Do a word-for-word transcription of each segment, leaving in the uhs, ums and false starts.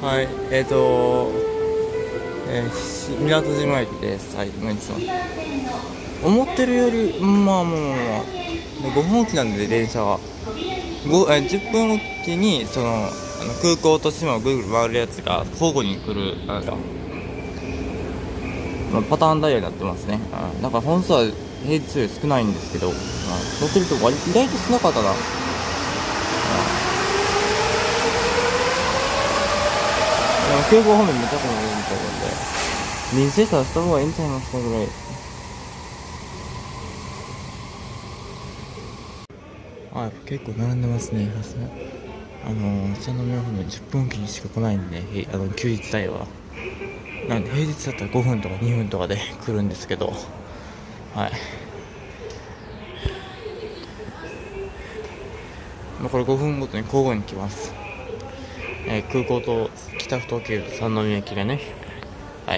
はい、えっ、ー、と、えー、港島駅です。はい、何さん。思ってるより、まあまあまあまあ、ごふんおきなんで、電車は。ごえー、じゅっぷんおきに、その、あの空港と島をぐるぐる回るやつが交互に来る、なんか、まあ、パターンダイヤになってますね。うん、だから本数は平日より少ないんですけど、うん、そうすると割意外と少なかったな。でも空港方面めちゃくちゃ乗るみたいなんで、臨時したらした方がいいんちゃいますかぐらい。あ、結構並んでますね。さすがあのー、三宮方面じゅっぷんおきにしか来ないんで、あの休日帯は。なんで平日だったらごふんとかにふんとかで来るんですけど、はい。まあ、これごふんごとに交互に来ます。えー、空港と北ふ頭経由と三宮駅がね、はい。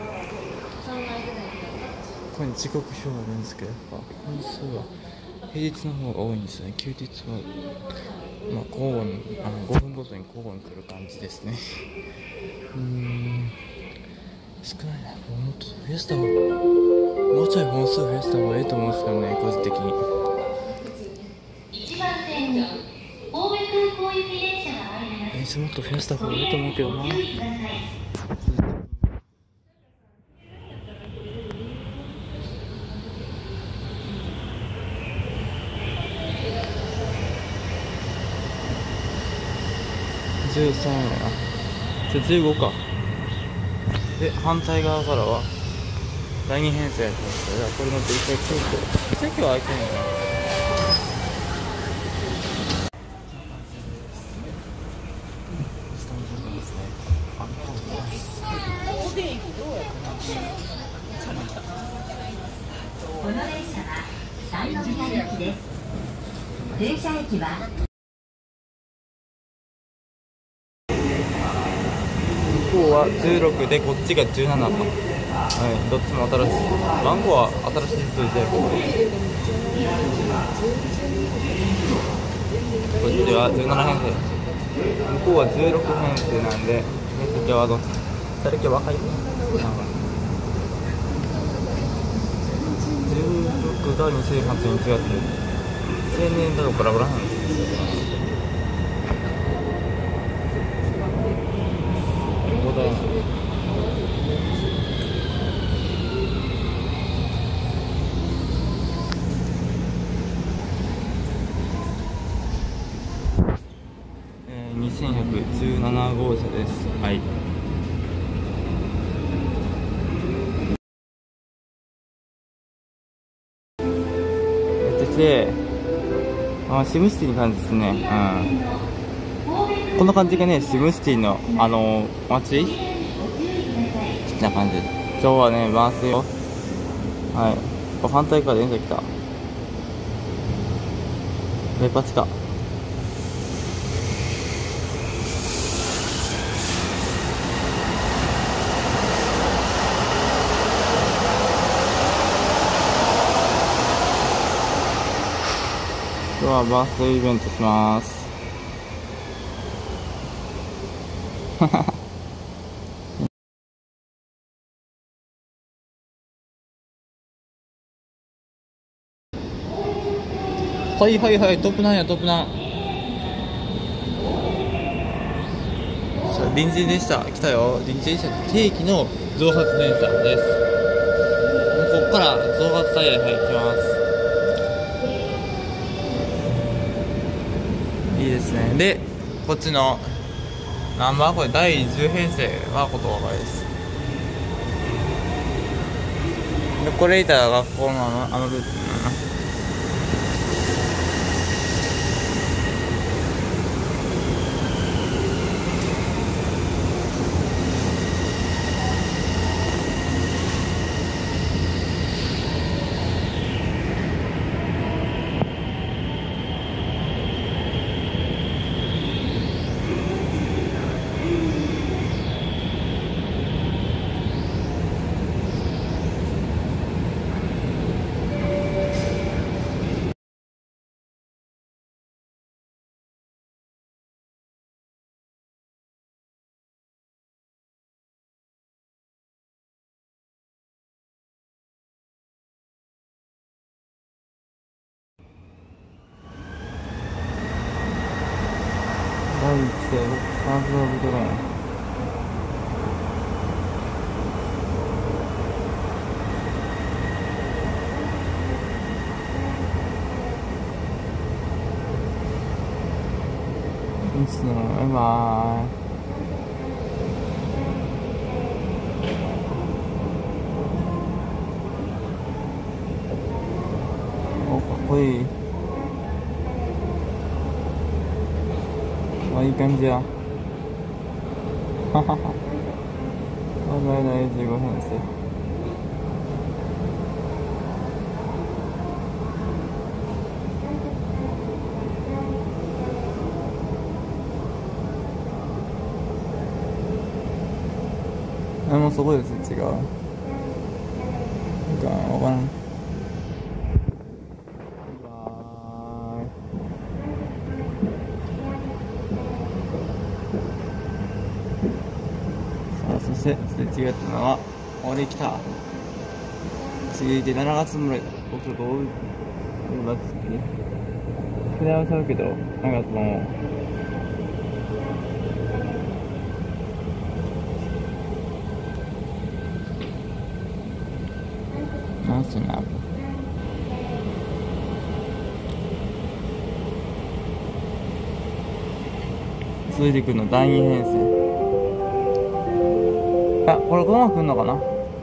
ここに時刻表あるんですけど、やっぱ本数は平日の方が多いんですよね。休日は、まあ、交互にあのごふんごとに交互に来る感じですね。うーん、少ないな。もっと増やした方が、もうちょい本数増やした方がいいと思うんですけどね、個人的に。いちばん線に神戸空港行き電車が参ります。電車もっと増やした方がいいと思うけどな。じゅうさんやな。じゃあじゅうごか。で、反対側からはだいに編成やってますけど、これ乗って一回空港。席は空いてるのかな。 この電車は三宮行きです。停車駅は向こうはじゅうろくでこっちがじゅうななか。はい、どっちも新しい。番号は新しい数字やけど、こっちはじゅうなな編成。向こうはじゅうろく編成なんで、面積はどっち？誰か若い？じゅうろくがにせんはちねんいちがつで、青年だとバラバラなんですよ。ここだ。えー、にせんひゃくじゅうなな号車です。はい。で、あ、シムシティに感じですね。うん。こんな感じがね、シムシティの、あのー、街好きな感じ。今日はね、回すよ。はい。反対側で電車来た。デパ地下。今日はバースデーイベントします。はいはいはい、トップナンやトップナン。臨時電車来たよ。臨時電車定期の増発電車です。ここから増発タイヤに入ってきます。いいですね。で、こっちのナンバーこれだいじゅう編成はことわかりです。で、これいたら学校のあの、あのルートな。 第一期生ハーフオブドライいつのバイバーイ。お、かっこいい。あ、いい感じや。ははは。バイバイだいじゅうごふんです。あ、もうそこです。違う。なんかわからん。そしてすれ違ったのは俺来た。次でしちがつぐらいだ。僕とどういうバツにそれはそうけど、なんかそのなんすな続いてくるの第二編成。あ、これこのまま来んのかな。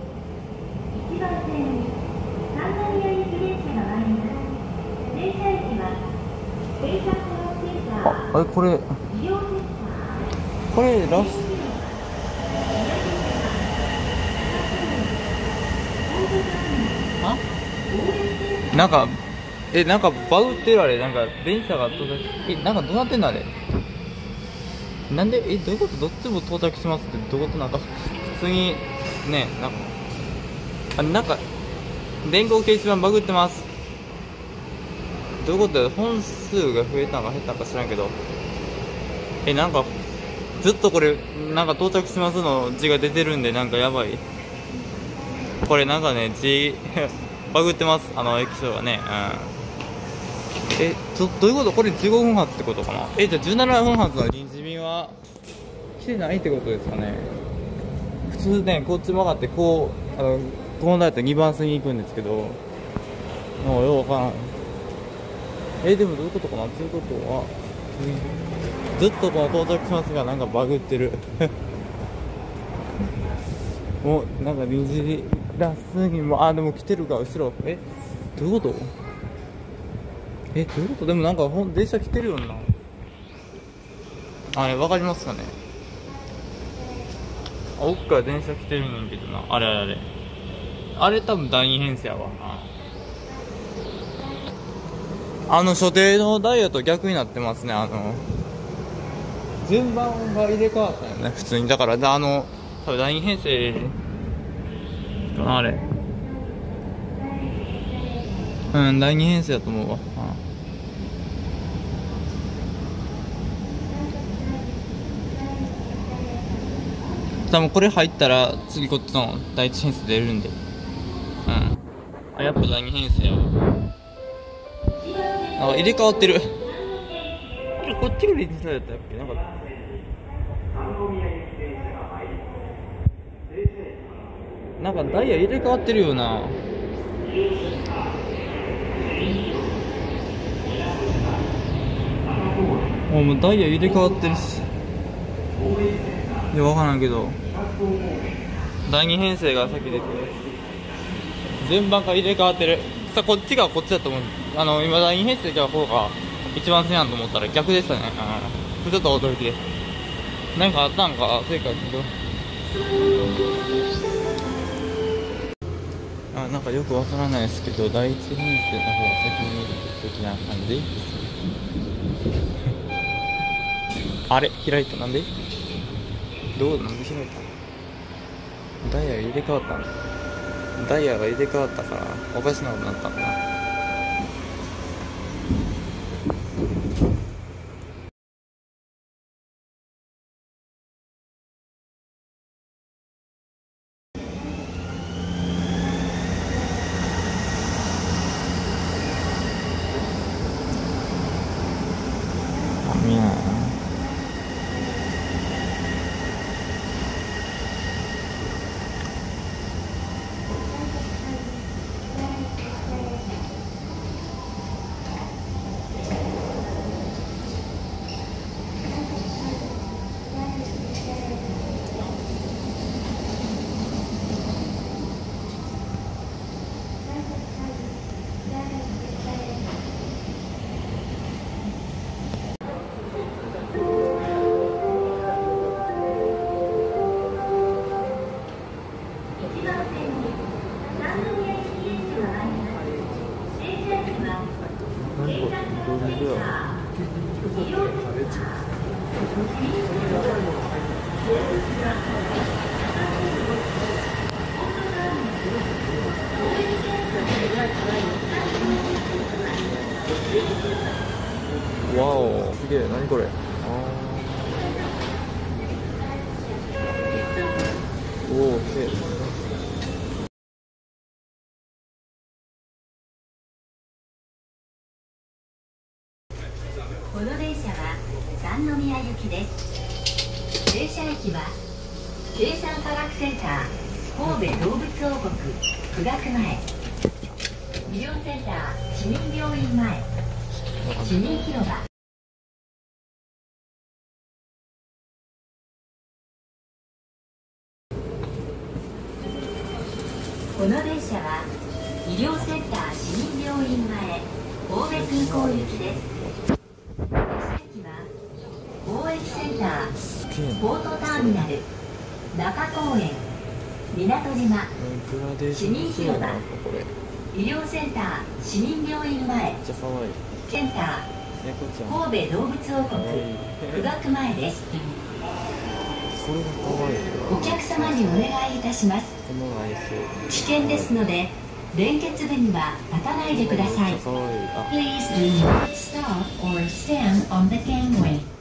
あ、あれこれこれラスあなんかえなんかバグってるあれ。なんか電車が到着えなんかどうなってんのあれ。なんでえどういうこと。どっちも到着しますってどういうこと。なんか普通にねなんかあなんか電光掲示板バグってます。どういうことだよ。本数が増えたのか減ったのか知らんけどえなんかずっとこれなんか到着しますの字が出てるんでなんかやばい。これなんかね字バグってます。あの液晶がね。うんえどどういうこと。これじゅうごふん発ってことかな。えじゃあじゅうななふん発の臨時便は来てないってことですかね。普通ねこっち曲がってこうあのこうなるとにばん線に行くんですけどもうようわからん。えでもどういうことかな。ということはずっとこの到着しますがなんかバグってるもうなんか臨時ラスにもあでも来てるか後ろ。えどういうこと。えどういうこと。でもなんかほん電車来てるよな。あれわかりますかね。あ奥から電車来てるんだけどな。あれあれあれあれ多分第二編成やわ。あの所定のダイヤと逆になってますね。あの順番が入れ替わったよね普通に。だからあの多分第二編成あれうん第二編成だと思うわ。多分これ入ったら次こっちの第一編成出るんで。うんあやっぱ第二編成やわ。なんか入れ替わってるこっちが臨時だったっけ。なんかなんかダイヤ入れ替わってるよな。もうダイヤ入れ替わってるしいや分からんけどだいに編成が先出てる。順番が入れ替わってる。さこっちがこっちだと思う。あの今だいに編成が方が一番線やんと思ったら逆でしたね。うん、ちょっと驚きです。なんかあったんか正解けどあなんかよくわからないですけどだいいち編成の方が先に的な感じあれ開いた。なんでどうなんで開いた。ダイヤが入れ替わったんだ。ダイヤが入れ替わったからおかしなことになったんだな。あみんなわお、すげえ、何これ。あー、おお、きれい。 この電車は三宮行きです。停車駅は生産科学センター神戸動物王国富岳前、医療センター市民病院前、市民広場。この電車は医療センター市民病院前、神戸空港行きです。停車駅は貿易センター、ポートターミナル、中公園、港島、市民広場、医療センター市民病院前、センター神戸動物王国富岳前です。お客様にお願いいたします。危険ですので連結部には立たないでください。Please do not stop or stand on the gangway.